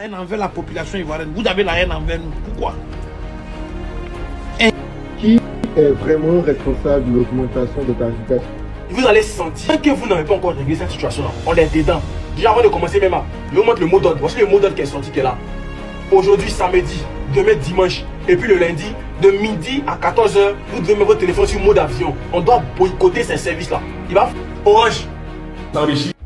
haine envers la population ivoirienne. Vous avez la haine envers nous. Pourquoi? Qui est vraiment responsable de l'augmentation de tarification? Vous allez sentir que vous n'avez pas encore réglé cette situation-là. On est dedans. Déjà avant de commencer même, je vous montre le mot d'ordre. Voici le mot d'ordre qui est sorti qui est là. Aujourd'hui samedi, demain dimanche, et puis le lundi, de midi à 14 h, vous devez mettre votre téléphone sur mode avion. On doit boycotter ces services-là. Il va Orange.